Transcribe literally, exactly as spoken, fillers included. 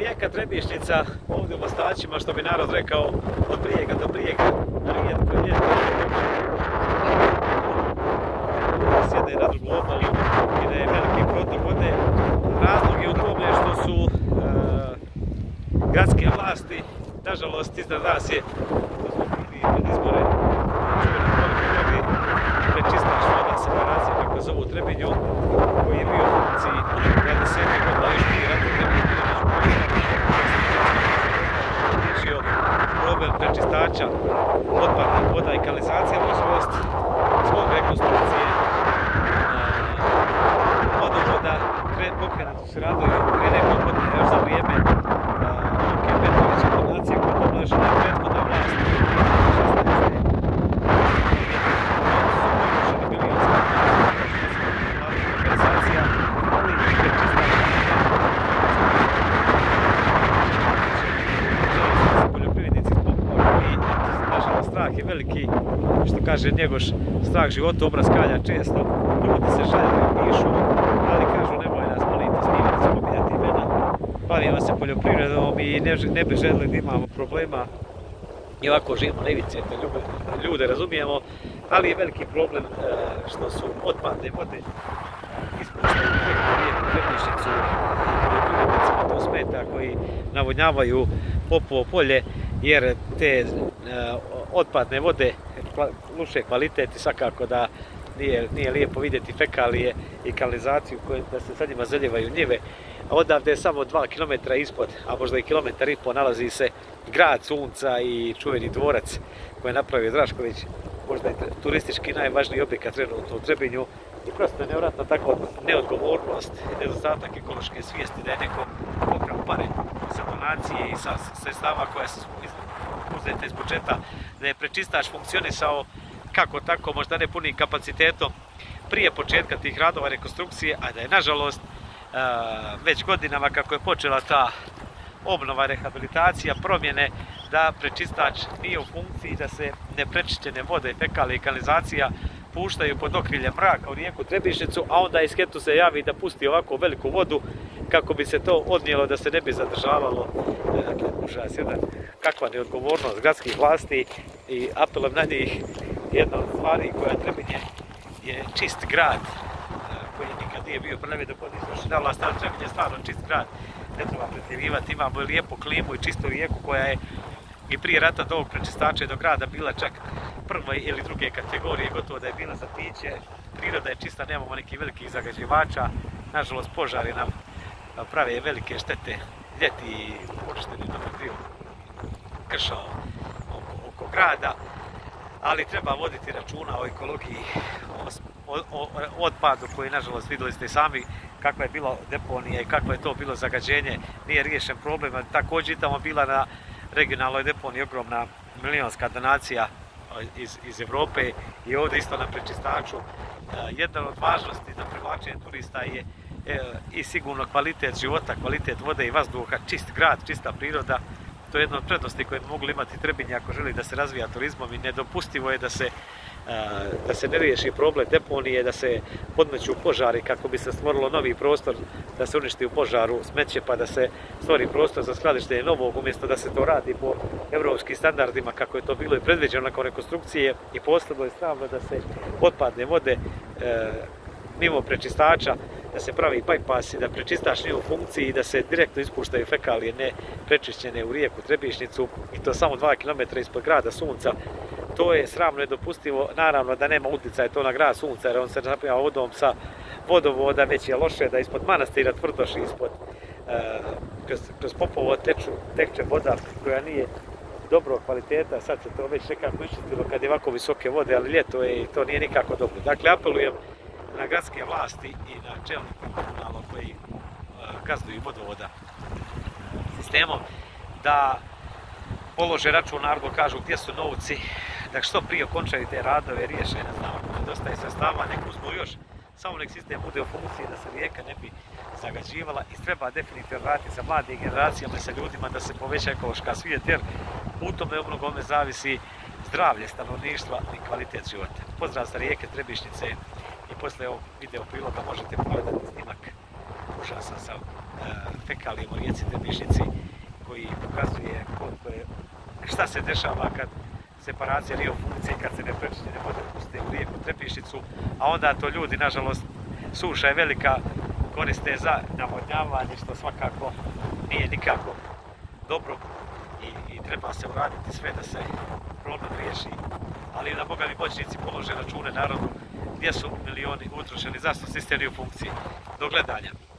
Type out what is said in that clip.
Rijeka Trebišnjica ovdje u Mostačima, što bi narod rekao, od brijega do brijega, rijetko je ljeto. S jedne na drugu obalu i da je veliki protok vode. Razlog je u tome što su e, gradske vlasti, nažalost, iznad nas je, pred izbore, prečistač voda separacije, kako zovu Trebinju, koji je bio u funkciji dvadesetak godina još prije rata Trebinju, riješio problem prečistača otpadnih voda i kanalizacija, nažalost, zbog rekonstrukcije vodovoda pokrenuti su radovi prije nekog godine, još za vrijeme Luke Petrovića donacije koja je oblažena prethodna vlast. Strah je veliki, što kaže Njegoš, strah života, obraz kalja često, ljudi se šalju i pišu, ali kažu nemoj nas moliti s njima, da ćemo vidjeti imena. Bavimo se poljoprivredom i ne, ne bi želili da imamo problema i ovako živimo na ivici, da ljude razumijemo, ali je veliki problem što su otpadne vode ispuštaju u rijeku Trebišnjicu, poljoprivrednicima to smeta koji navodnjavaju Popovo polje, jer te otpadne vode loše kvalitet i svakako da nije, nije lijepo vidjeti fekalije i kanalizaciju koje, da se sa njima zaljevaju njive. A odavde je samo dva kilometra ispod, a možda i kilometar i po, nalazi se grad Sunca i čuveni dvorac koji je napravio Drašković, možda je turistički najvažniji objekat trenutno u Trebinju. I prosto je nevjerojatno tako neodgovornost i nedostatak ekološke svijesti da je neko pokrao pare sa donacije i sa sredstava koja su uzete iz budžeta, da je prečistač funkcionisao kako tako, možda ne punim kapacitetom prije početka tih radova rekonstrukcije, a da je nažalost već godinama kako je počela ta obnova, rehabilitacija, promjene, da prečistač nije u funkciji, da se neprečišćene vode, fekalije i kanalizacija puštaju pod okriljem mraka u rijeku Trebišnjicu, a onda iz Hetu se javi da pusti ovako veliku vodu kako bi se to odnijelo, da se ne bi zadržavalo. Dakle, užas jedan, kakva neodgovornost gradskih vlasti i apelom na njih. Jedna od stvari koja Trebinje je čist grad koji nikad nije bio prelevi dok od izvršena vlast, ali Trebinje je stvarno čist grad, ne treba pretjerivati, imamo lijepu klimu i čistu rijeku koja je i prije rata do ovog prečistača do grada bila čak prve ili druge kategorije, gotovo da je bila za piće. Priroda je čista, nemamo nekih velikih zagađivača, nažalost požari nam prave velike štete ljeti i uništeni dobar dio krša oko, oko grada, ali treba voditi računa o ekologiji, o, o, o otpadu koji nažalost vidjeli ste sami kakva je bila deponija i kakvo je to bilo zagađenje, nije riješen problem. Također tamo bila na regionalnoj deponiji ogromna milionska donacija iz, iz Evrope i ovdje isto na prečistaču. Jedna od važnosti za privlačenje turista je i sigurno kvalitet života, kvalitet vode i vazduha, čist grad, čista priroda. To je jedna od prednosti koje bi mogli imati Trebinje ako želi da se razvija turizmom i nedopustivo je da se, da se ne riješi problem deponije, da se podmeću požari kako bi se stvorilo novi prostor, da se uništi u požaru smeće pa da se stvori prostor za skladištenje novog, umjesto da se to radi po evropskim standardima kako je to bilo i predviđeno nakon rekonstrukcije. I posebno je sramno da se otpadne vode e, mimo prečistača, da se pravi bypass i da prečistač nije u funkciji i da se direktno ispuštaju fekalije ne prečišćene u rijeku Trebišnjicu i to samo dva kilometra ispod grada Sunca. To je sramno nedopustivo, naravno da nema utjecaja to na grad Sunca jer on se napija vodom sa vodovoda, već je loše da ispod manastira Tvrdoši, ispod uh, kroz, kroz Popovo teču, tekče voda koja nije dobro kvaliteta, sad se to već nekako iščistilo kad je ovako visoke vode, ali ljeto je i to nije nikako dobro. Dakle, apelujem na gradske vlasti i na čelnike komunalnog koji uh, gazduju vodovoda sistemom, da polože račun, narod kažu gdje su novci, da što prije okončaju te radove, riješe, ne znam, ako nedostaje sredstava, nek uzmu još, samo nek sistem bude u funkciji da se rijeka ne bi zagađivala i treba definitivno vratiti sa mladim generacijama i sa ljudima da se poveća ekološka svijest, jer u tome mnogome zavisi zdravlje stanovništva i kvalitet života. Pozdrav sa rijeke Trebišnjice i posle ovog video priloga možete pogledati snimak užasan sa uh, fekalijom u rijeci Trebišnici koji pokazuje koliko je, šta se dešava kad separacija nije u funkciji, kad se ne prečišćene vode puste u rijeku Trebišnicu, a onda to ljudi, nažalost, suša je velika, koriste za navodnjavanje, što svakako nije nikako dobro i, i treba se uraditi sve da se problem riješi, ali da Boga mi moćnici polože račune narodu gdje su milioni utrošeni, zašto sistem nije u funkciji. Do gledanja.